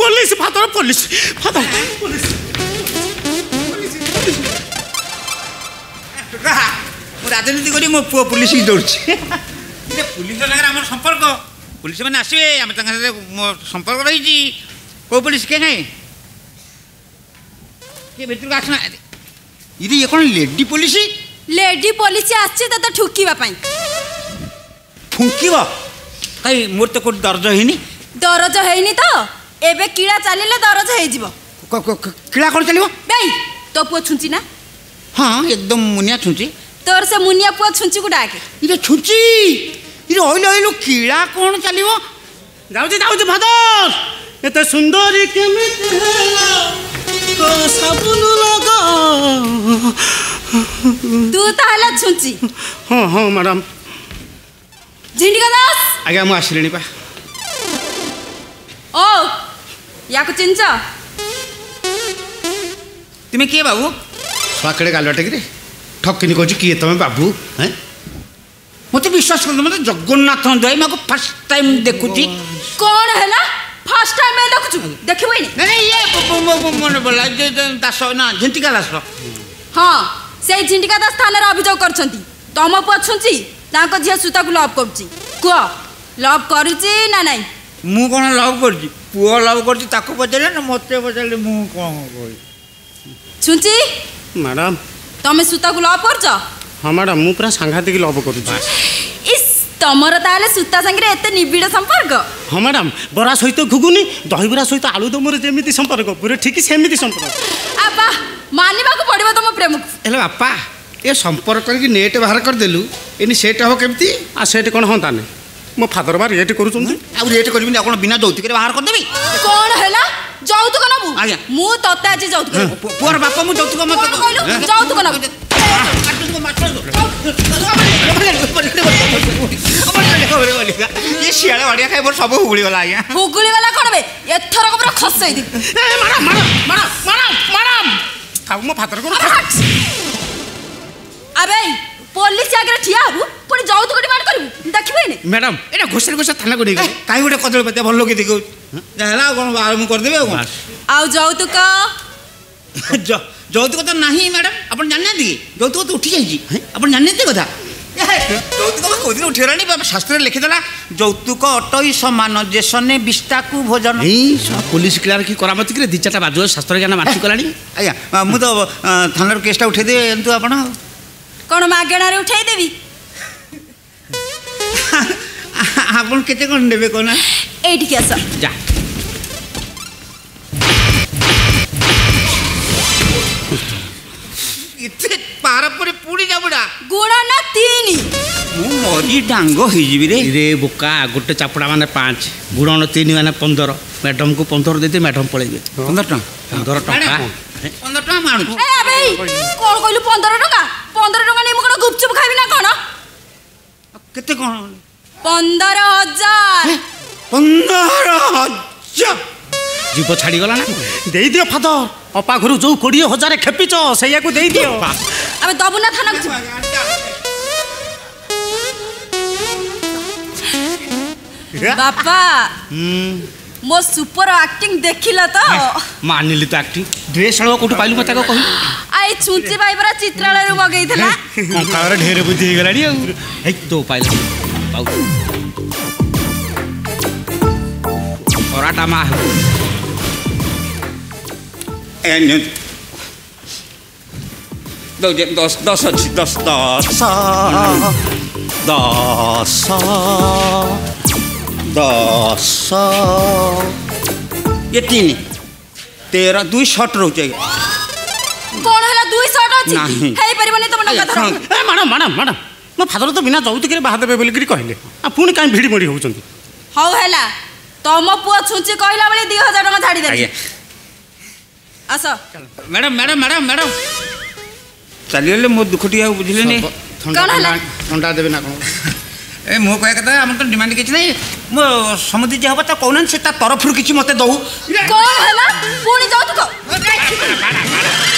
police father police father police राजनीति करी मो पुओ पुलिस की दौड़ पुलिस आम संपर्क पुलिस मैंने आसवे आम मो संपर्क रही कौ पुलिस किए ना भर आसना ये कौन लेडी पुलिस आछे तो ठुकीबा पई फुंकीब कहीं मोर तो कोई दर्ज हैनी तो एबे कीड़ा चलिले दरज हो जिवो कीड़ा कौन चलो बेई तो पुओ छुंची ना हाँ एकदम मुनिया छुंची तोर से मुनिया पुओ छुंची को डाके इरे छुंची इरे ओइलो ओइलो कीड़ा कौन चलिवो जाऊँ फादर एते सुंदरी केमिति तो साबुन लगा तू ताला छुंची हाँ हाँ मैडम झिंडिका दास आज्ञा मु आसिलेनी पा ओ याको चिंचा तुम्हें किए बाबू स्वाकड़े गालटे कि ठकिनी कहूँ किए तुम बाबू हैं मत विश्वास कर मत जगन्नाथ दई मैं फर्स्ट टाइम देखुची कौन है ना फर्स्ट टाइम मैं देखुछु देखिबो नहीं ये मन बोला दास ना झिंटिका दास हाँ से झिंटिका दास थाना अभियोग करछंती तम पुआ छुंची ताको झिया सुता को लव करछि को लव करूची ना नहीं मु कोन लव करछि पुओ लव करछि ताको पचले ना मते पचले मु कोन कोइ छुंची मैडम तमे सुता को लव करछ हाँ मैडम मु पूरा सांघातिक लव करूछि इस तमर ताले सुता संगे एते निबिड़ संपर्क हाँ मैडम बरा सहित घुगुनी दहीबरा सहित आलू दमर जेमिति संपर्क पूरा ठीक सेमिति संपर्क आबा मानिबा को पड़िबो तम प्रेम हेलो बापा ये संपर्क करके नेट बाहर कर देलु एनी सेट हो केमती आ सेट कोन होता ने मो फादर बार रेट करूछंती आ रेट करबिनी आपण बिना जौतुक रे बाहर कर देबी कोन हैला जौतुक नबु आज्ञा मु तते आज जौतुक पुअर बापा मु जौतुक मत कहलु जौतुक नबु ये शियाले वाडिया खाइ मोर सब हुगुली वाला आज्ञा हुगुली वाला कोन बे एथर को पूरा खसई दे मैडम खाऊ मो फादर को अबे पुलिस आगे ठिया हबु पुणी जौतुक डिमांड करबु देखिबे ने मैडम एटा घोसर घोसर थाना को देगा काई गोटे कदल पते भल लोके देखौ जाला कोन आरंभ कर देबे आउ जौतुक जौतुक तो नहीं मैडम अपन जानना दी जौतुक तो उठी जाई अपन जानने दे कथा जौतुक को दिन उठेरानी शास्त्र लिखि देला जौतुक अटई सामंजस्य ने बिस्ता को भोजन ए पुलिस क्लियर की करामती के दिचाटा बाजू शास्त्र ज्ञान माटी कलानी आया मु तो थाना केसटा उठे दे एंतु आपण कौन मागेणा रे उठाई देवी आपण केते कोन देबे कोना एठी के आस जा इते पार परे पूरी जाबडा गुणा ना 3 मु मरी डांगो होई जिबि रे बोका गोटे चापड़ा माने 5 गुणन 3 माने 15 मैडम को 15 देते मैडम पळेबे 15 टका 15 टका 15 टका मानु ए अबे कोन कहलु 15 टका नै मु कोन गुपचुप खाइबी ना कोन केते कोन 15,000 15,000 जीव छाड़ी गला ना दे दियो फादर अपा घर जो 20,000 खेपिच सैया को दे दियो अबे दबु ना थाना को बापा मो सुपर एक्टिंग देखिला तो मानिली तो एक्टिंग ड्रेस हळो कोठु पाइलु मता को कहि आई छुंची बाईबरा चित्रालय रे मगैथला कंकावर ढेर बुद्धि हे गलाडी ए तो पाइल पाउ पराटा मा एन 10 अछि 10 ये 3 13 2 शॉट रोचे कोन हला 2 शॉट अछि हे परिबने त मन कथा ए मैडम मो फादर तो बिना जौतुक रे बाहा देबे बोली करी कहले आ पुनी काई भिडी मोडी होउचंती हौ हला तम पुआ छुंची कहला बले 2,000 टका झाड़ी दे आसा मैडम चलिए मो दुखटिया बुझिले ने ठंडा देबे ना कोन ए मो कहे कथा हम तो डिमांड किछ नहीं मो समुद्री जे हबा त कोनन से ता तरफ रु किछ मते दउ कोन हला पुनी जाउ तो